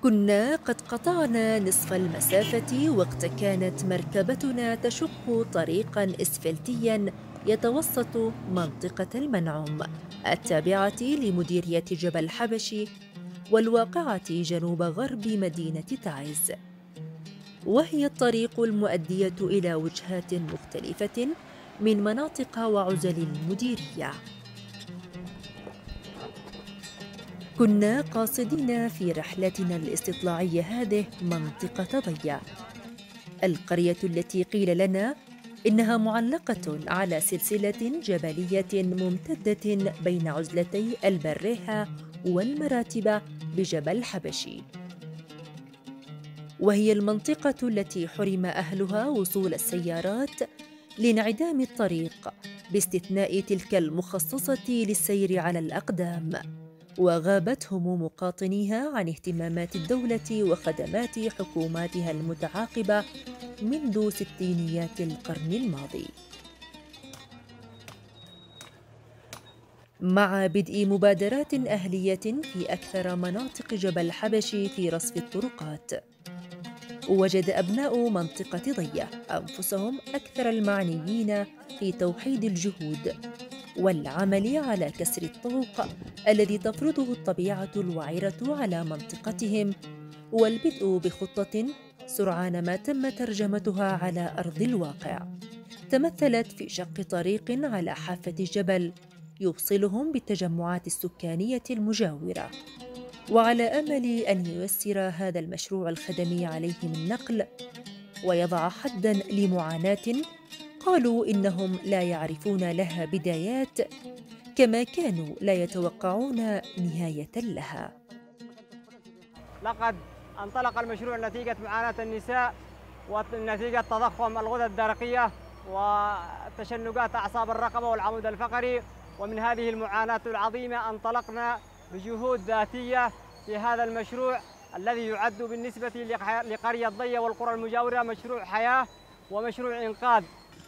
كنا قد قطعنا نصف المسافة وقت كانت مركبتنا تشق طريقاً إسفلتياً يتوسط منطقة المنعم التابعة لمديرية جبل حبشي والواقعة جنوب غرب مدينة تعز، وهي الطريق المؤدية إلى وجهات مختلفة من مناطق وعزل المديرية. كنا قاصدين في رحلتنا الاستطلاعية هذه منطقة ضية، القرية التي قيل لنا إنها معلقة على سلسلة جبلية ممتدة بين عزلتي البريحة والمراتب بجبل حبشي، وهي المنطقة التي حرم أهلها وصول السيارات لانعدام الطريق باستثناء تلك المخصصة للسير على الأقدام، وغابت هموم مواطنيها عن اهتمامات الدولة وخدمات حكوماتها المتعاقبة منذ ستينيات القرن الماضي. مع بدء مبادرات أهلية في أكثر مناطق جبل حبشي في رصف الطرقات، وجد أبناء منطقة ضية أنفسهم أكثر المعنيين في توحيد الجهود والعمل على كسر الطوق الذي تفرضه الطبيعة الوعرة على منطقتهم، والبدء بخطة سرعان ما تم ترجمتها على أرض الواقع تمثلت في شق طريق على حافة الجبل يوصلهم بالتجمعات السكانية المجاورة، وعلى أمل أن ييسر هذا المشروع الخدمي عليهم النقل ويضع حداً لمعاناة قالوا إنهم لا يعرفون لها بدايات كما كانوا لا يتوقعون نهاية لها. لقد انطلق المشروع نتيجة معاناة النساء ونتيجة تضخم الغدد الدرقية وتشنجات أعصاب الرقبة والعمود الفقري، ومن هذه المعاناة العظيمة انطلقنا بجهود ذاتية في هذا المشروع الذي يعد بالنسبة لقرية ضية والقرى المجاورة مشروع حياة ومشروع إنقاذ.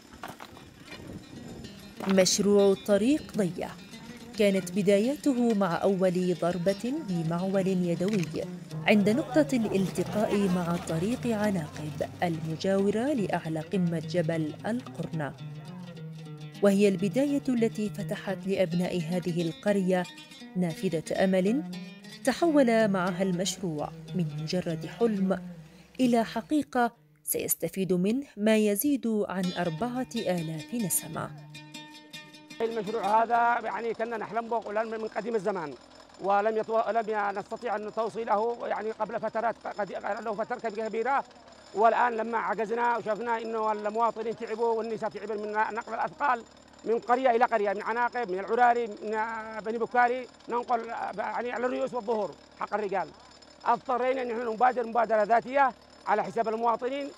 مشروع طريق ضية كانت بدايته مع أول ضربة بمعول يدوي عند نقطة الالتقاء مع طريق عناقب المجاورة لأعلى قمة جبل القرنة، وهي البداية التي فتحت لأبناء هذه القرية نافذة أمل تحول معها المشروع من مجرد حلم إلى حقيقة سيستفيد منه ما يزيد عن 4000 نسمة. المشروع هذا يعني كنا نحلم به من قديم الزمان، ولم نستطيع أن توصيله يعني قبل فترات له فترة كبيرة، والآن لما عجزنا وشفنا إنه المواطنين تعبوا والنساء تعبوا من نقل الأثقال من قرية إلى قرية، من عناقب، من العراري، من بني بكاري، ننقل يعني على الرؤوس والظهور حق الرجال. اضطرينا أن نحن نبادر مبادرة ذاتية على حساب المواطنين.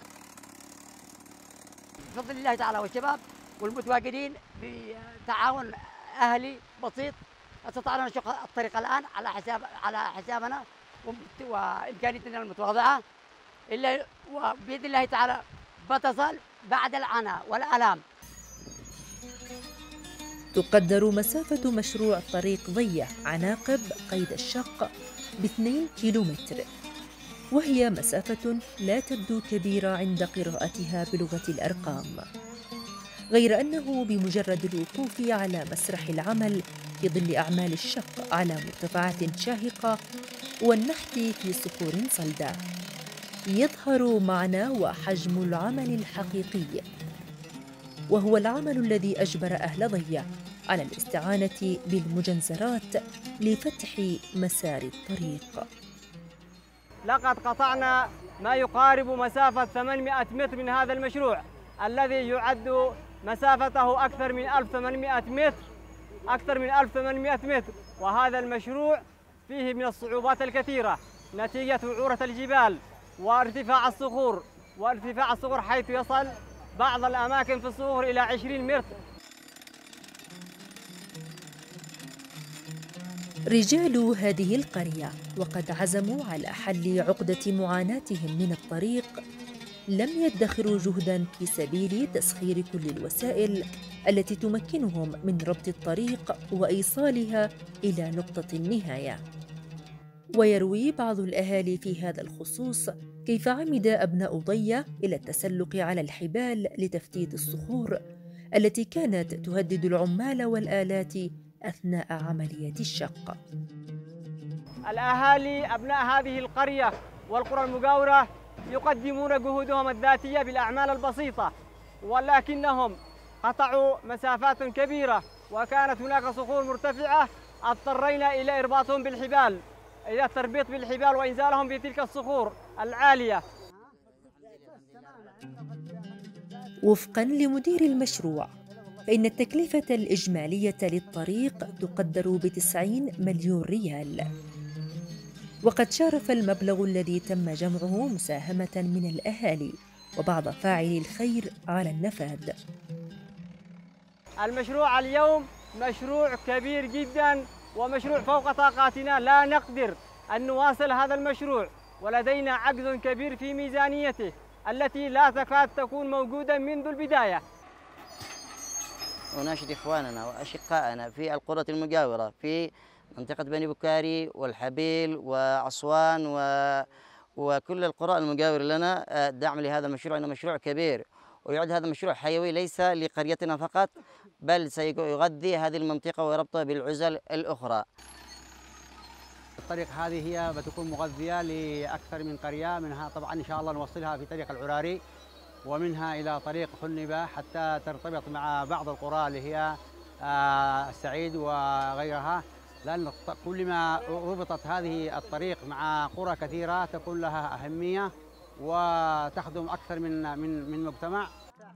بفضل الله تعالى والشباب والمتواجدين بتعاون أهلي بسيط استطعنا نشق الطريق الآن على حسابنا وإمكانياتنا المتواضعة، إلا وبإذن الله تعالى بتصل بعد العناء والآلام. تقدر مسافة مشروع طريق ضية عناقب قيد الشق ب2 كيلومتر، وهي مسافة لا تبدو كبيرة عند قراءتها بلغة الأرقام، غير أنه بمجرد الوقوف على مسرح العمل في ظل أعمال الشق على مرتفعات شاهقة والنحت في صخور صلدة يظهر معنى وحجم العمل الحقيقي، وهو العمل الذي أجبر أهل ضية على الاستعانة بالمجنزرات لفتح مسار الطريق. لقد قطعنا ما يقارب مسافة 800 متر من هذا المشروع الذي يعد مسافته أكثر من 1800 متر، أكثر من 1800 متر، وهذا المشروع فيه من الصعوبات الكثيرة نتيجة وعورة الجبال وارتفاع الصخور حيث يصل بعض الأماكن في الصخور إلى 20 متر. رجال هذه القرية وقد عزموا على حل عقدة معاناتهم من الطريق لم يدخروا جهداً في سبيل تسخير كل الوسائل التي تمكنهم من ربط الطريق وإيصالها إلى نقطة النهاية، ويروي بعض الأهالي في هذا الخصوص كيف عمد أبناء ضية إلى التسلق على الحبال لتفتيت الصخور التي كانت تهدد العمال والآلات أثناء عملية الشق. الأهالي أبناء هذه القرية والقرى المجاورة يقدمون جهودهم الذاتية بالأعمال البسيطة، ولكنهم قطعوا مسافات كبيرة وكانت هناك صخور مرتفعة، اضطرينا إلى إرباطهم بالحبال، إلى التربيط بالحبال وإنزالهم بتلك الصخور العالية. وفقاً لمدير المشروع، فإن التكلفة الإجمالية للطريق تقدر ب90 مليون ريال، وقد شارف المبلغ الذي تم جمعه مساهمة من الأهالي وبعض فاعلي الخير على النفاذ. المشروع اليوم مشروع كبير جداً ومشروع فوق طاقاتنا، لا نقدر أن نواصل هذا المشروع، ولدينا عجز كبير في ميزانيته التي لا تكاد تكون موجودة منذ البداية. وناشد إخواننا وأشقائنا في القرى المجاورة في منطقة بني بكاري والحبيل وعصوان وكل القرى المجاورة لنا دعم لهذا المشروع، إنه مشروع كبير ويعد هذا المشروع حيوي ليس لقريتنا فقط، بل سيغذي هذه المنطقة وربطها بالعزل الأخرى. الطريق هذه هي بتكون مغذية لأكثر من قرية، منها طبعا إن شاء الله نوصلها في طريق العراري ومنها إلى طريق خنبة حتى ترتبط مع بعض القرى اللي هي السعيد وغيرها، لأن كلما ربطت هذه الطريق مع قرى كثيرة تكون لها أهمية وتخدم أكثر من مجتمع.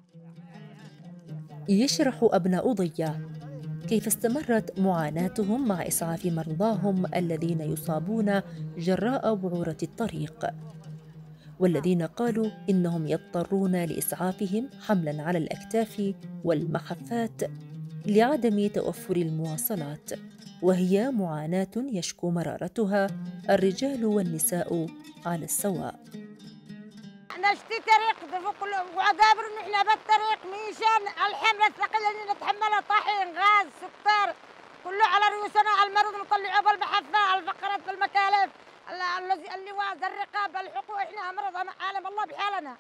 يشرح أبناء ضية كيف استمرت معاناتهم مع إسعاف مرضاهم الذين يصابون جراء وعورة الطريق، والذين قالوا إنهم يضطرون لإسعافهم حملاً على الأكتاف والمحفات لعدم توفر المواصلات، وهي معاناة يشكو مرارتها الرجال والنساء على السواء. نشتي طريق وعقابر نحن بالطريق ميشان الحملة الثقيلة اللي نتحملها، طحين غاز سكر كله على رؤوسنا، المرض نطلعه بالمحفة، الفقرات بالمكالف، اللواء الرقابة الحقوق، احنا امراض عالم الله بحالنا.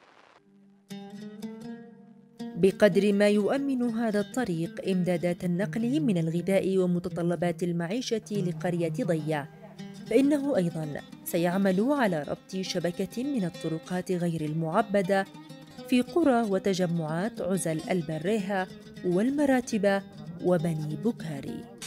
بقدر ما يؤمن هذا الطريق إمدادات النقل من الغذاء ومتطلبات المعيشة لقرية ضية، فإنه أيضاً سيعمل على ربط شبكة من الطرقات غير المعبدة في قرى وتجمعات عزل البريهة والمراتب وبني بكاري.